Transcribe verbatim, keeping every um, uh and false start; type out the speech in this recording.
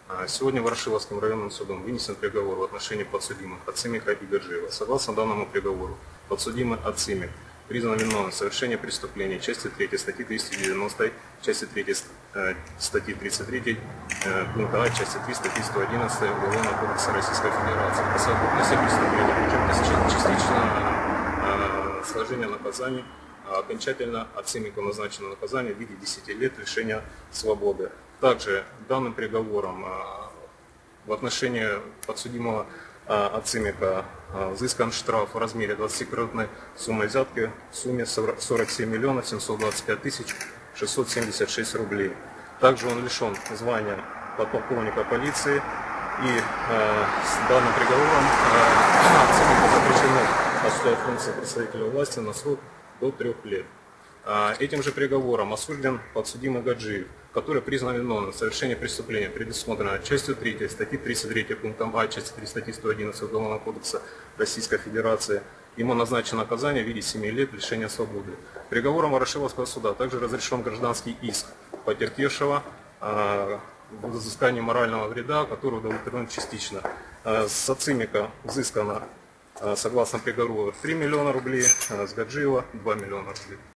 Сегодня Ворошиловским районным судом вынесен приговор в отношении подсудимых Ацимика и Гаджиева. Согласно данному приговору, подсудимый Ацимик признан виновным в совершении преступления части третьей статьи двести девяносто, части третьей статьи тридцать три, пункта А, части три статьи сто одиннадцать Уголовного кодекса Российской Федерации. По совокупности преступления, частично сложение наказаний, окончательно Ацимику назначено наказание в виде десяти лет лишения свободы. Также данным приговором в отношении подсудимого Ацимика взыскан штраф в размере двадцатикратной суммы взятки в сумме сорок семь миллионов семьсот двадцать пять тысяч шестьсот семьдесят шесть рублей. Также он лишен звания подполковника полиции, и э, с данным приговором э, Ацимику запрещено осуществлять функции представителя власти на срок до трех лет. Э, этим же приговором осужден подсудимый Гаджиев, который признан виновным в совершении преступления, предусмотренного частью третьей статьи тридцать три пунктом А, части три статьи сто одиннадцать Уголовного кодекса Российской Федерации. Ему назначено наказание в виде семи лет лишения свободы. Приговором Ворошиловского суда также разрешен гражданский иск потерпевшего э, в взыскании морального вреда, который удовлетворен частично. Э, с Ацимика взыскано, э, согласно приговору, три миллиона рублей, э, с Гаджиева два миллиона рублей.